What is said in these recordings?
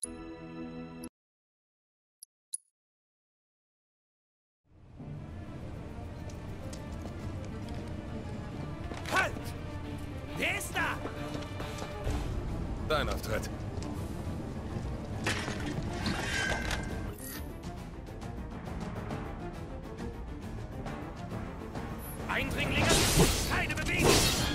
Halt! Wer ist da? Dein Auftritt. Eindringlinge, keine Bewegung!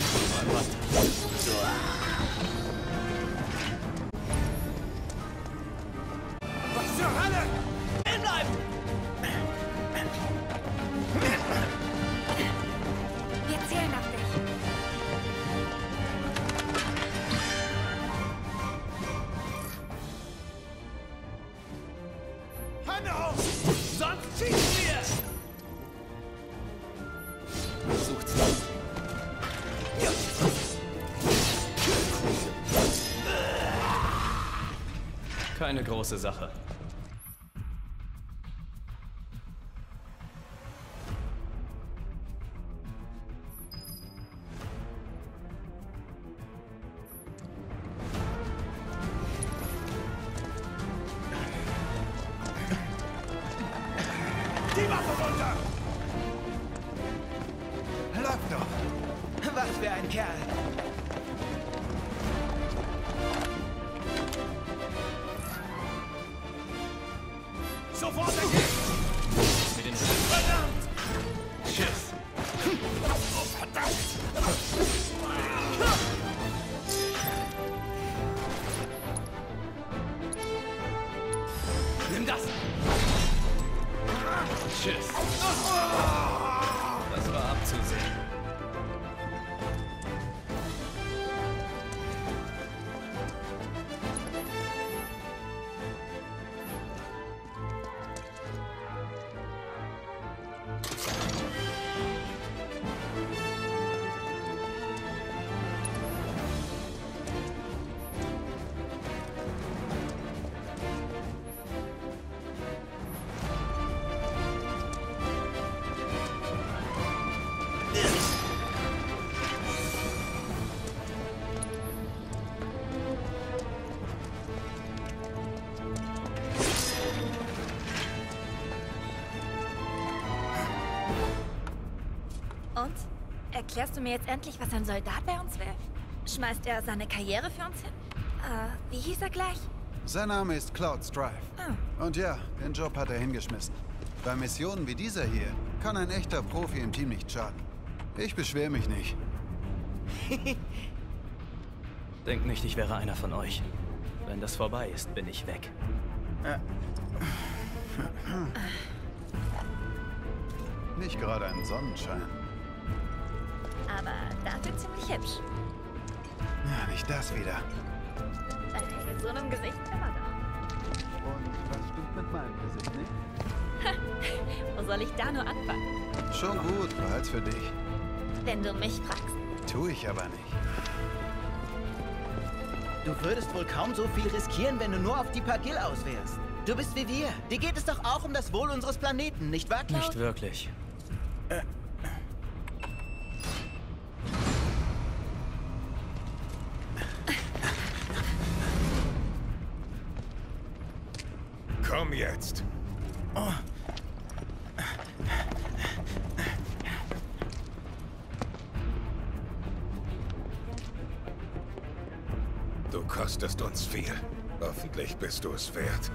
Was zur Hölle? Bleiben! Wir zählen auf dich. Hände hoch! Sonst schießen wir! Versucht's nicht. Keine große Sache. Die Waffe runter! Läuft doch. Was für ein Kerl. Sofort dagegen! Mit den Verdammt! Schiss. Oh, verdammt! Nimm das! Schiss. Das war abzusehen. Und? Erklärst du mir jetzt endlich, was ein Soldat bei uns will? Schmeißt er seine Karriere für uns hin? Wie hieß er gleich? Sein Name ist Cloud Strife. Oh. Und ja, den Job hat er hingeschmissen. Bei Missionen wie dieser hier kann ein echter Profi im Team nicht schaden. Ich beschwere mich nicht. Denkt nicht, ich wäre einer von euch. Wenn das vorbei ist, bin ich weg. Nicht gerade ein Sonnenschein. Aber dafür ziemlich hübsch. Ja, nicht das wieder. So einem Gesicht immer doch. Und was stimmt mit meinem Gesicht nicht? Wo soll ich da nur anfangen? Schon gut, behalt's für dich. Wenn du mich fragst. Tu ich aber nicht. Du würdest wohl kaum so viel riskieren, wenn du nur auf die Pagil aus wärst. Du bist wie wir. Dir geht es doch auch um das Wohl unseres Planeten, nicht wahr, Cloud? Nicht wirklich. Komm jetzt. Oh. Du kostest uns viel. Hoffentlich bist du es wert.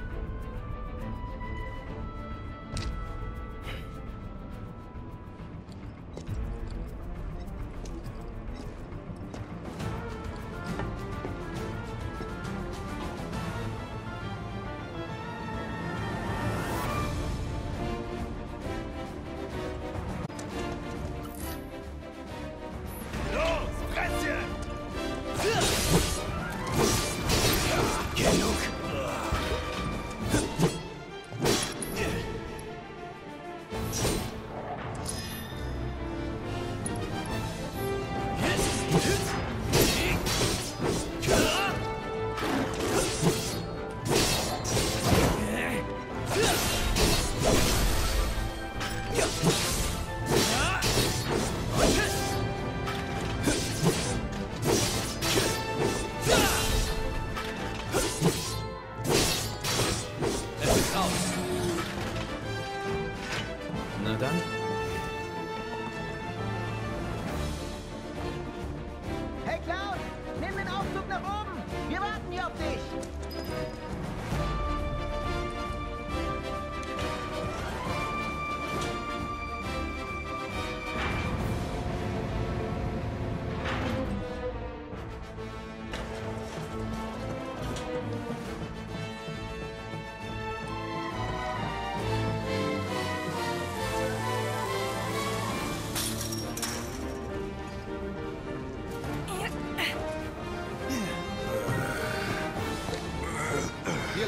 Los, Fresse! Genug.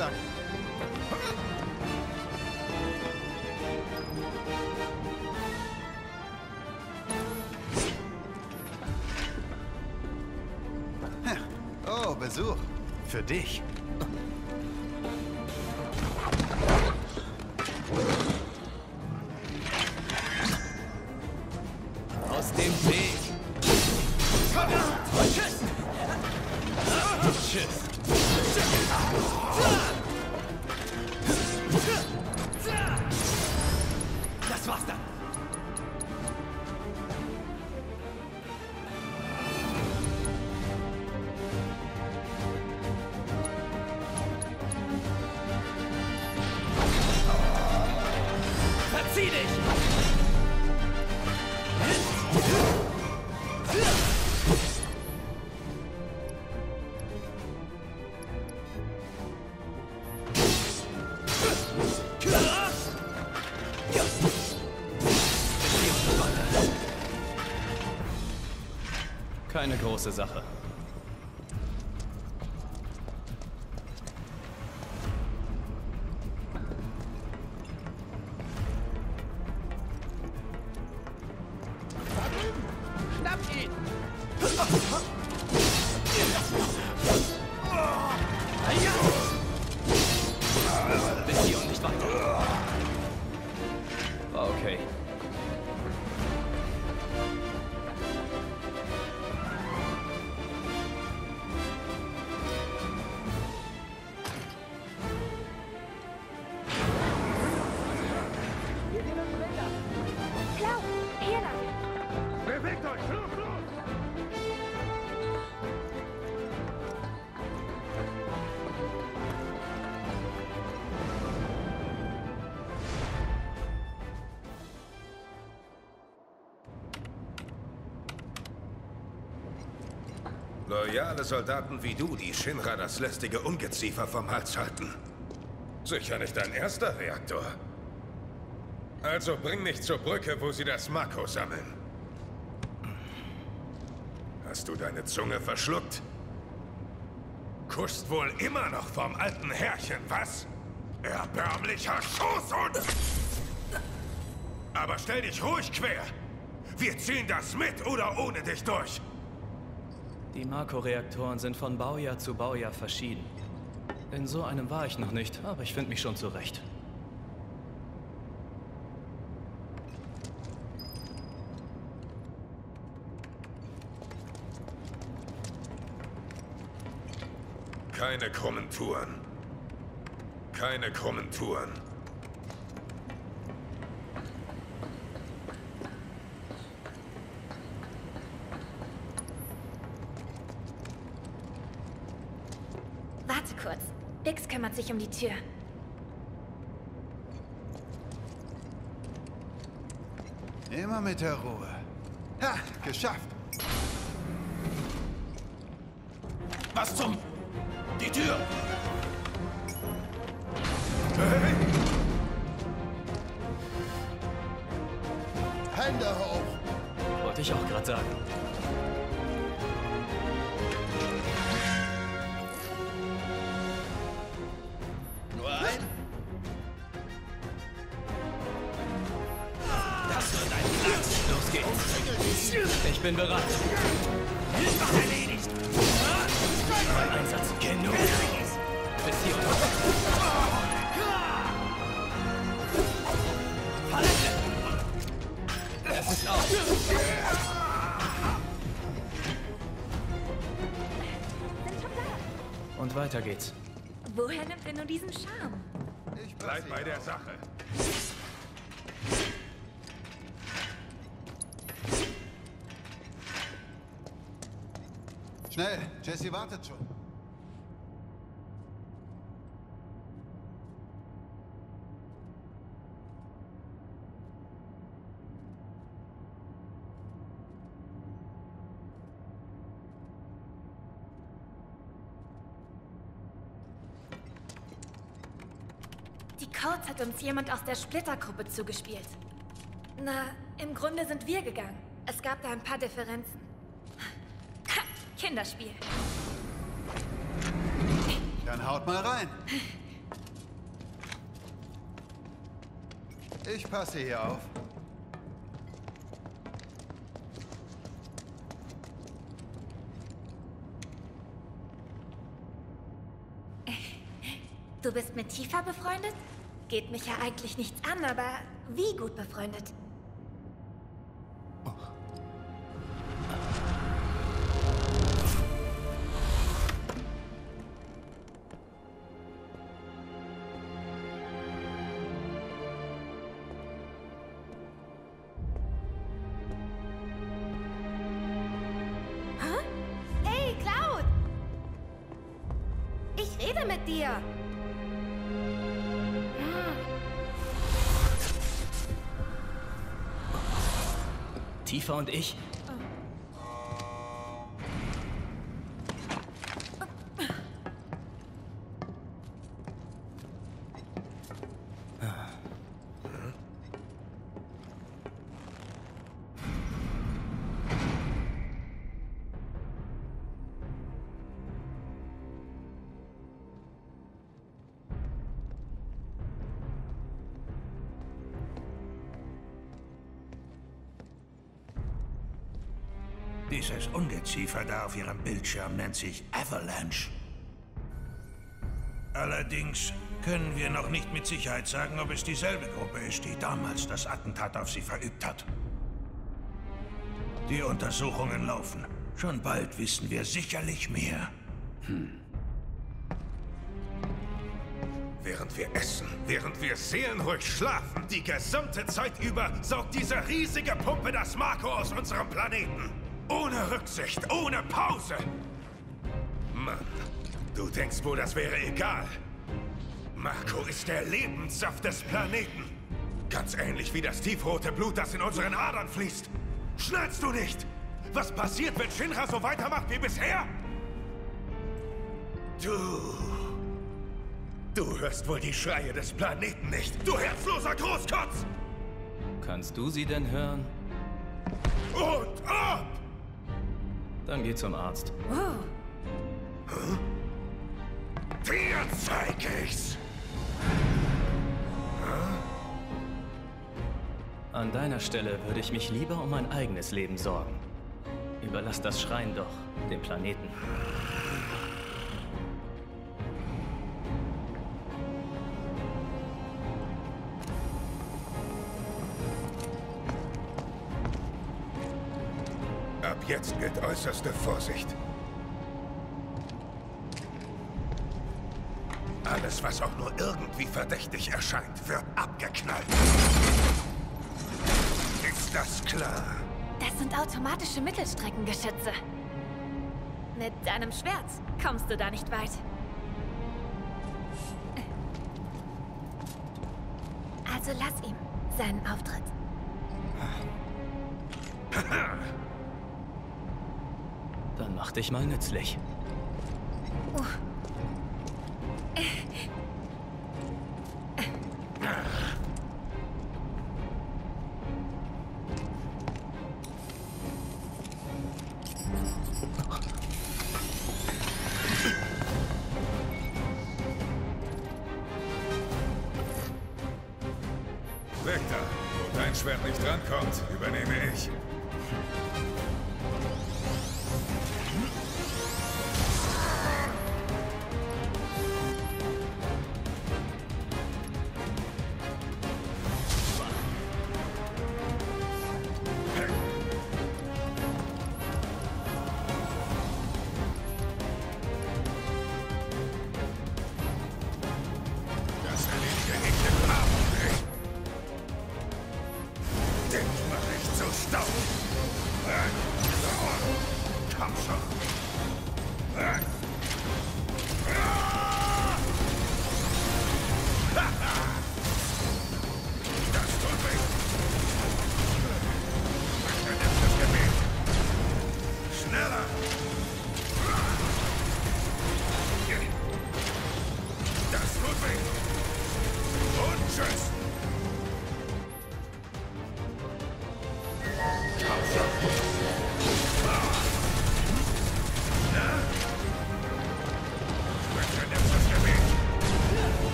lang. Oh, Besuch. Für dich. Aus dem Weg! Tschüss! Tschüss! Das war's dann. Verzieh dich! Keine große Sache. Schnapp ihn! Bis hier und nicht weiter. War okay. Cloud, hier lang. Bewegt euch! Los, los! Loyale Soldaten wie du, die Shinra das lästige Ungeziefer vom Hals halten. Sicher nicht dein erster Reaktor. Also bring mich zur Brücke, wo sie das Mako sammeln. Hast du deine Zunge verschluckt? Kuschst wohl immer noch vom alten Herrchen, was? Erbärmlicher Schoßhund! Aber stell dich ruhig quer. Wir ziehen das mit oder ohne dich durch. Die Mako-Reaktoren sind von Baujahr zu Baujahr verschieden. In so einem war ich noch nicht, aber ich finde mich schon zurecht. Keine krummen Touren. Keine krummen Touren. Warte kurz. Bix kümmert sich um die Tür. Immer mit der Ruhe. Ha, geschafft. Was zum... Die Tür! Hey! Hände hoch. Wollte ich auch gerade sagen. Nur ein? Das wird ein Platz! Los geht's. Ich bin bereit. Hilfe erledigt! Mein Einsatz. Genug. Bis hier und es ist aus. Sind schon da. Und weiter geht's. Woher nimmt er nur diesen Charme? Ich Bleib bei der Sache. Schnell, Jesse wartet schon. Die Codes hat uns jemand aus der Splittergruppe zugespielt. Na, im Grunde sind wir gegangen. Es gab da ein paar Differenzen. Kinderspiel. Dann haut mal rein. Ich passe hier auf. Du bist mit Tifa befreundet? Geht mich ja eigentlich nichts an, aber wie gut befreundet? Hä? Hey, Cloud! Ich rede mit dir! Tifa und ich. Dieses Ungeziefer da auf Ihrem Bildschirm nennt sich Avalanche. Allerdings können wir noch nicht mit Sicherheit sagen, ob es dieselbe Gruppe ist, die damals das Attentat auf Sie verübt hat. Die Untersuchungen laufen. Schon bald wissen wir sicherlich mehr. Während wir essen, während wir seelenruhig schlafen, die gesamte Zeit über saugt diese riesige Pumpe das Marco aus unserem Planeten. Ohne Rücksicht, ohne Pause. Mann, du denkst wohl, das wäre egal. Marco ist der Lebenssaft des Planeten. Ganz ähnlich wie das tiefrote Blut, das in unseren Adern fließt. Schnallst du nicht? Was passiert, wenn Shinra so weitermacht wie bisher? Du hörst wohl die Schreie des Planeten nicht, du herzloser Großkotz! Kannst du sie denn hören? Und ab! Dann geh zum Arzt. Dir zeig ich's! An deiner Stelle würde ich mich lieber um mein eigenes Leben sorgen. Überlass das Schreien doch dem Planeten. Ab jetzt gilt äußerste Vorsicht. Alles, was auch nur irgendwie verdächtig erscheint, wird abgeknallt. Ist das klar? Das sind automatische Mittelstreckengeschütze. Mit deinem Schwert kommst du da nicht weit. Also lass ihm seinen Auftritt. Dann mach dich mal nützlich. Vector, wo dein Schwert nicht rankommt, übernehme ich.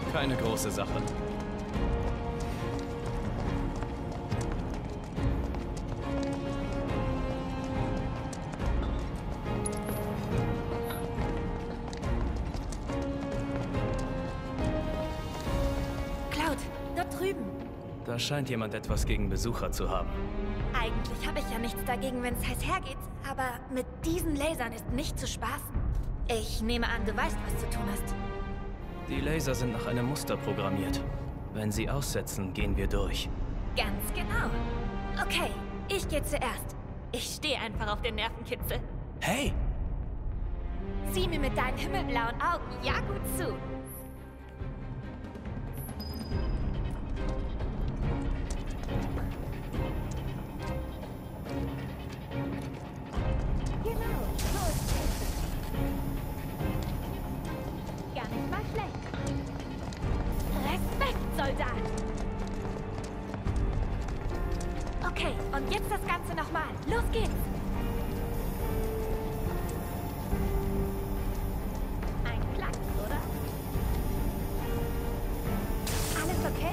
Keine große Sache. Cloud, dort drüben. Da scheint jemand etwas gegen Besucher zu haben. Eigentlich habe ich ja nichts dagegen, wenn es heiß hergeht, aber mit diesen Lasern ist nicht zu spaßen. Ich nehme an, du weißt, was zu tun hast. Die Laser sind nach einem Muster programmiert. Wenn sie aussetzen, gehen wir durch. Ganz genau. Okay, ich gehe zuerst. Ich stehe einfach auf den Nervenkitzel. Hey! Sieh mir mit deinen himmelblauen Augen ja gut zu. Genau, so ist es. Gar nicht mal schlecht. Respekt, Soldat! Okay, und jetzt das Ganze nochmal. Los geht's! Ein Klacks, oder? Alles okay?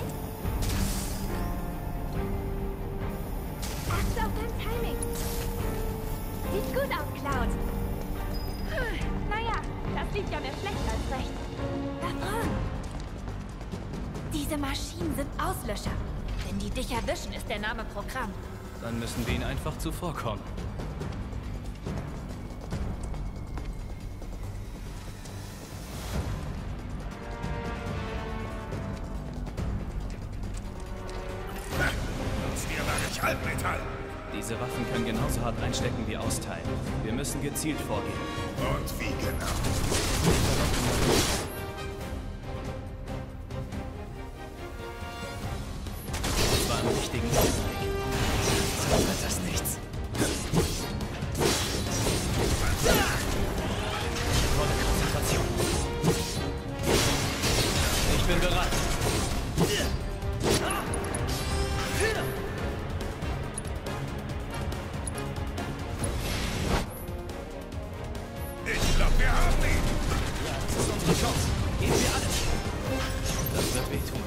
Achte auf dein Timing. Sieht gut aus, Cloud. Naja, das liegt ja mehr schlecht als recht. Da vorn. Diese Maschinen sind Auslöscher. Wenn die dich erwischen, ist der Name Programm. Dann müssen wir ihnen einfach zuvorkommen. Nutzt ihr wahres Halbmetall. Diese Waffen können genauso hart einstecken wie austeilen. Wir müssen gezielt vorgehen. Und wie genau? Das war im richtigen Augenblick. So wird das nichts. Volle Konzentration. Ich bin bereit. Ich glaube, wir haben ihn. Das ist unsere Chance. Geben wir alles. Das wird wehtun.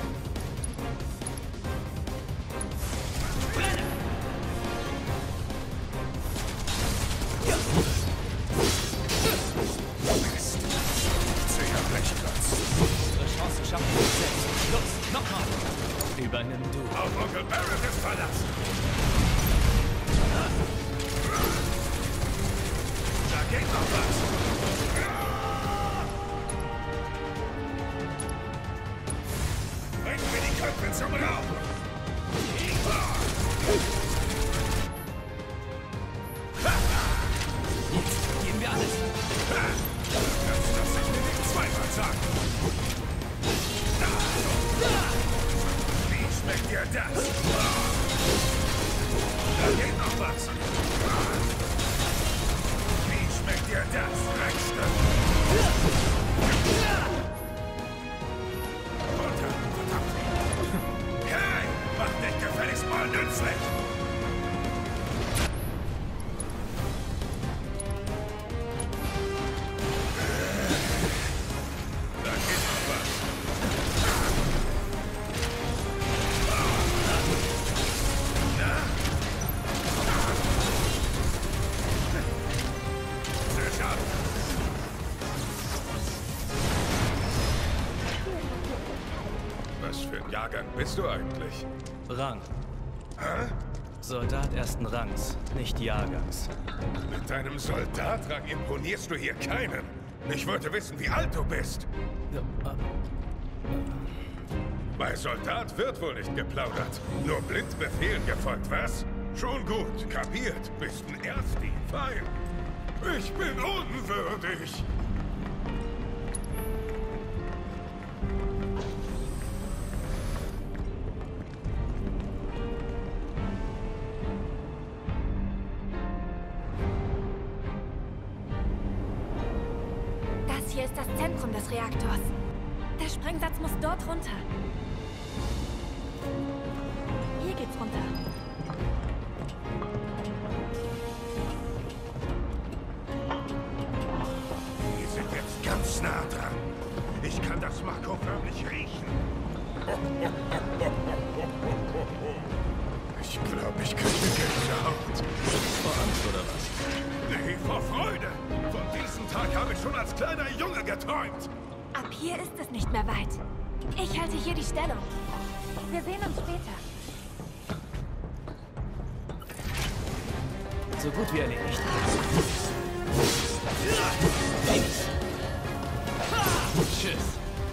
Zäher Blechklotz. Unsere Chance schaffen wir selbst. Los, nochmal. Übernimm du. Auf Onkel Barrett ist Verlass. Da geht noch was. Bringen wir die Köpfe zum Raum. Jetzt geben wir alles. Kannst das sich mir nicht zweimal sagen. Wie schmeckt dir das? Da geht noch was. Wie schmeckt dir das, Dreckstück? Verdammt. Hey, mach dich gefälligst mal nützlich. Da geht noch was. Na? Sicher. Was für ein Jahrgang bist du eigentlich? Rang. Hä? Soldat ersten Rangs, nicht Jahrgangs. Mit deinem Soldatrang imponierst du hier keinem. Ich wollte wissen, wie alt du bist. Ja, Bei Soldat wird wohl nicht geplaudert. Nur blind Befehlen gefolgt, was? Schon gut, kapiert. Bist ein Ersti. Fein. Ich bin unwürdig. Das hier ist das Zentrum des Reaktors. Der Sprengsatz muss dort runter. Hier geht's runter. Wir sind jetzt ganz nah dran. Ich kann das Marco förmlich riechen. Ich glaube, ich kriege Gänsehaut. Vor Angst oder was? Nee, vor Freude. Von diesem Tag habe ich schon als kleiner Junge geträumt. Ab hier ist es nicht mehr weit. Ich halte hier die Stellung. Wir sehen uns später. So gut wie erledigt. Tschüss.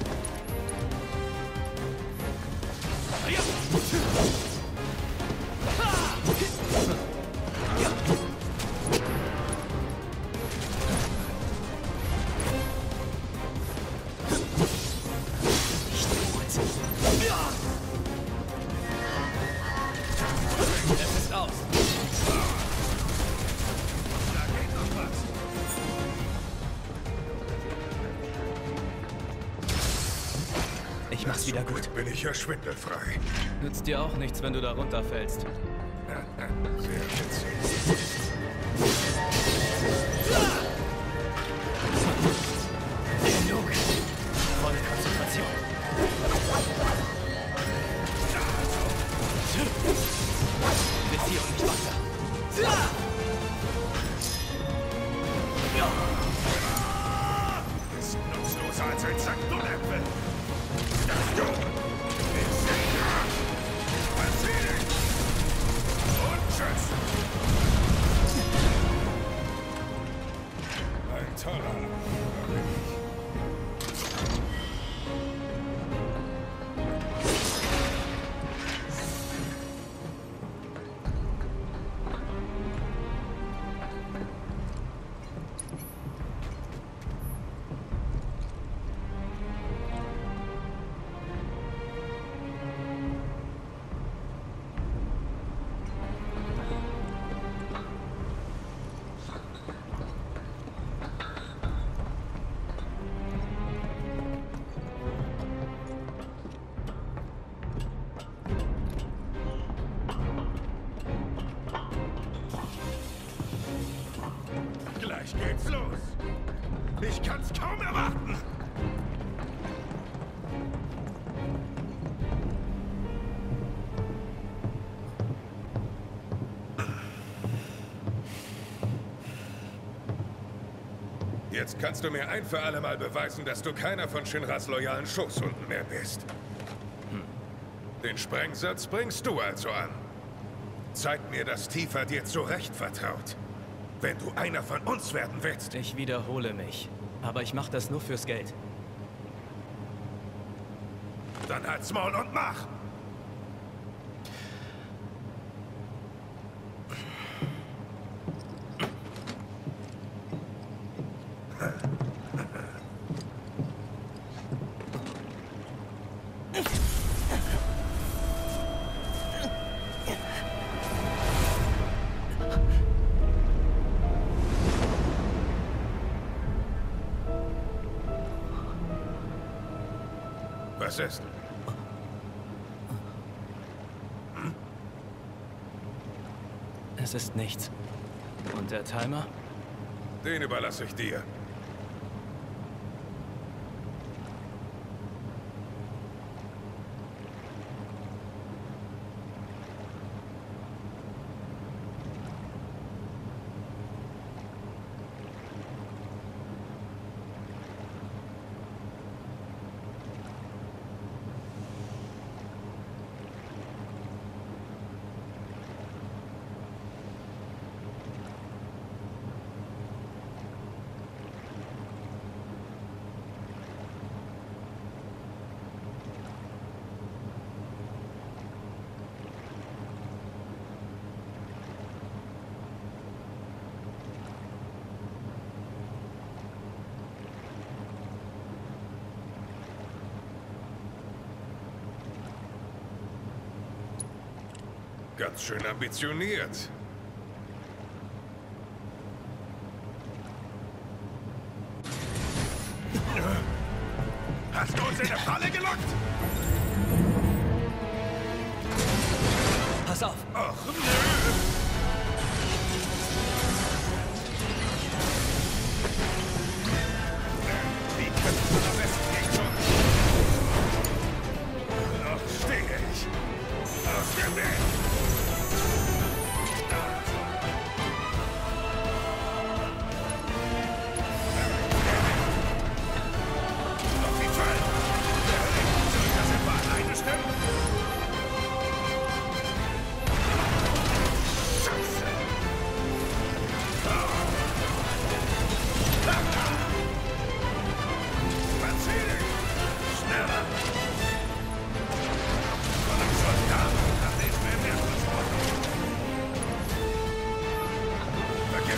Es ist aus. Da geht noch was. Ich mach's wieder gut. Bin ich ja schwindelfrei. Nützt dir auch nichts, wenn du da runterfällst. Sehr witzig. Genug. Volle Konzentration. Bis hier und nicht weiter. Ist nutzloser als ein Sack Dulläpfel. Das du. Ich sehe. Verzieh dich. Und tschüss. Ein toller. Gleich geht's los. Ich kann's kaum erwarten. Jetzt kannst du mir ein für alle Mal beweisen, dass du keiner von Shinras loyalen Schoßhunden mehr bist. Den Sprengsatz bringst du also an. Zeig mir, dass Tifa dir zu Recht vertraut. Wenn du einer von uns werden willst. Ich wiederhole mich. Aber ich mache das nur fürs Geld. Dann halt's Maul und mach! Was ist? Es ist nichts. Und der Timer? Den überlasse ich dir. Ganz schön ambitioniert. Hast du uns in eine Falle gelockt? Pass auf! Ach, nö! Wie kannst du am besten nicht schon?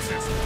ist.